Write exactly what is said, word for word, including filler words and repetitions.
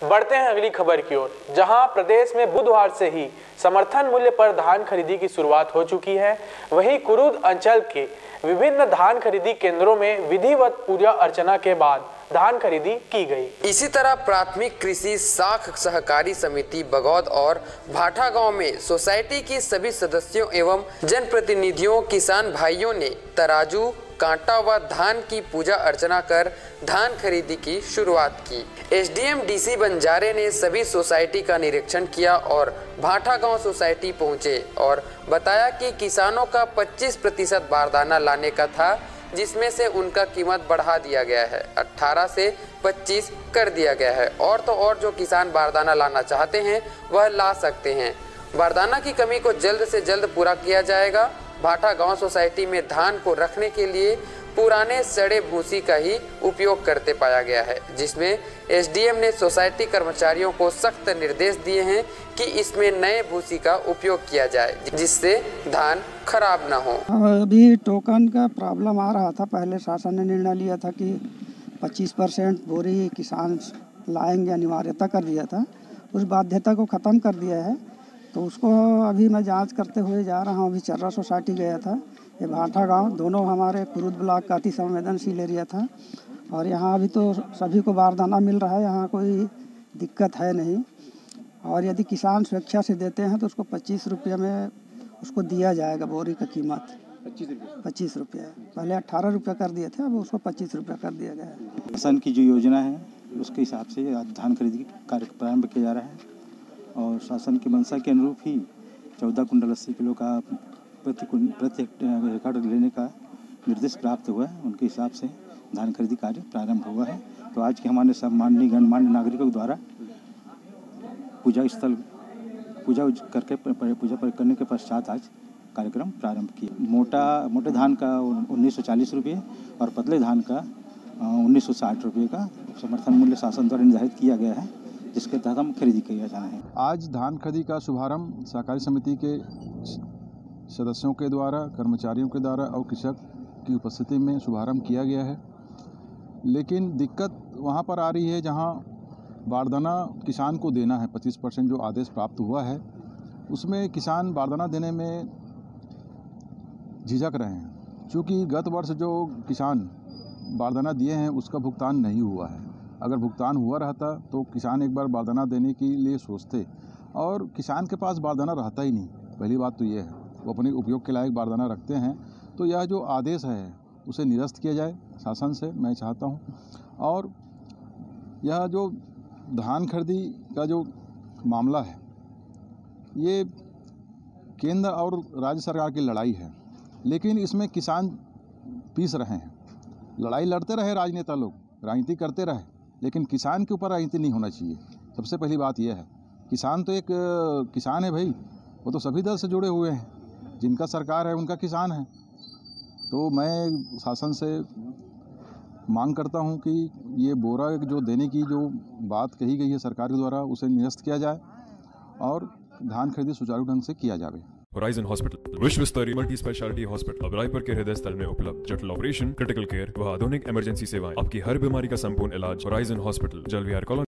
बढ़ते हैं अगली खबर की ओर, जहां प्रदेश में बुधवार से ही समर्थन मूल्य पर धान खरीदी की शुरुआत हो चुकी है। वहीं कुरुद अंचल के विभिन्न धान खरीदी केंद्रों में विधिवत पूजा अर्चना के बाद धान खरीदी की गई। इसी तरह प्राथमिक कृषि साख सहकारी समिति बगौद और भाठा गांव में सोसाइटी की सभी सदस्यों एवं जनप्रतिनिधियों किसान भाइयों ने तराजू कांटा व धान की पूजा अर्चना कर धान खरीदी की शुरुआत की। एसडीएम डीसी बंजारे ने सभी सोसाइटी का निरीक्षण किया और भाठा गांव सोसाइटी पहुंचे और बताया कि किसानों का पच्चीस प्रतिशत बारदाना लाने का था, जिसमें से उनका कीमत बढ़ा दिया गया है, अठारह से पच्चीस कर दिया गया है। और तो और जो किसान बारदाना लाना चाहते हैं वह ला सकते हैं। बारदाना की कमी को जल्द से जल्द पूरा किया जाएगा। भाठा गांव सोसाइटी में धान को रखने के लिए पुराने सड़े भूसी का ही उपयोग करते पाया गया है, जिसमें एसडीएम ने सोसाइटी कर्मचारियों को सख्त निर्देश दिए हैं कि इसमें नए भूसी का उपयोग किया जाए, जिससे धान खराब ना हो। अभी टोकन का प्रॉब्लम आ रहा था। पहले शासन ने निर्णय लिया था कि पच्चीस परसेंट बोरी किसान लाएंगे, अनिवार्यता कर दिया था। उस बाध्यता को ख़त्म कर दिया है, तो उसको अभी मैं जांच करते हुए जा रहा हूँ। अभी चर्रा सोसाइटी गया था, ये भाठा गांव, दोनों हमारे कुरुद ब्लॉक का अति संवेदनशील एरिया था। और यहाँ अभी तो सभी को बारदाना मिल रहा है, यहाँ कोई दिक्कत है नहीं। और यदि किसान स्वेच्छा से देते हैं तो उसको पच्चीस रुपये में उसको दिया जाएगा। बोरी का कीमत पच्चीस रुपये पच्चीस रुपये पहले अट्ठारह रुपये कर दिए थे, अब उसको पच्चीस रुपये कर दिया गया है। किसान की जो योजना है उसके हिसाब से आज धान खरीदी कार्य प्रारंभ किया जा रहा है और शासन की मंशा के अनुरूप ही चौदह कुंटल अस्सी किलो का प्रति प्रति एकड़ लेने का निर्देश प्राप्त हुआ है। उनके हिसाब से धान खरीदी कार्य प्रारंभ हुआ है। तो आज के हमारे सब माननीय गणमान्य नागरिकों द्वारा पूजा स्थल पूजा करके पूजा करने के पश्चात आज कार्यक्रम प्रारंभ किया। मोटा मोटे धान का उन्नीस सौ चालीस रुपये और पतले धान का उन्नीस सौ साठ रुपये का समर्थन मूल्य शासन द्वारा निर्धारित किया गया है, जिसके तहत हम खरीदी किया जा रहे हैं। आज धान खरीदी का शुभारंभ सहकारी समिति के सदस्यों के द्वारा, कर्मचारियों के द्वारा और कृषक की उपस्थिति में शुभारंभ किया गया है। लेकिन दिक्कत वहाँ पर आ रही है जहाँ बारदाना किसान को देना है, पच्चीस परसेंट जो आदेश प्राप्त हुआ है, उसमें किसान बारदाना देने में झिझक रहे हैं। क्योंकि गत वर्ष जो किसान बारदाना दिए हैं उसका भुगतान नहीं हुआ है। अगर भुगतान हुआ रहता तो किसान एक बार बारदाना देने के लिए सोचते, और किसान के पास बारदाना रहता ही नहीं। पहली बात तो ये है, वो अपने उपयोग के लायक बारदाना रखते हैं। तो यह जो आदेश है उसे निरस्त किया जाए शासन से, मैं चाहता हूँ। और यह जो धान खरीदी का जो मामला है, ये केंद्र और राज्य सरकार की लड़ाई है, लेकिन इसमें किसान पीस रहे हैं। लड़ाई लड़ते रहे राजनेता लोग, राजनीति करते रहे, लेकिन किसान के ऊपर राजनीति नहीं होना चाहिए। सबसे पहली बात यह है, किसान तो एक किसान है भाई, वो तो सभी दल से जुड़े हुए हैं, जिनका सरकार है उनका किसान है। तो मैं शासन से मांग करता हूं कि ये बोरा जो देने की जो बात कही गई है सरकार के द्वारा, उसे निरस्त किया जाए और धान खरीदी सुचारू ढंग से किया जाए। होराइजन हॉस्पिटल विश्व स्तरीय मल्टी स्पेशलिटी हॉस्पिटल अब रायपुर के हृदय स्थल में उपलब्ध। जटिल ऑपरेशन, क्रिटिकल केयर व आधुनिक इमरजेंसी सेवाएं, आपकी हर बीमारी का संपूर्ण इलाज। Horizon hospital, Jalvihar colony.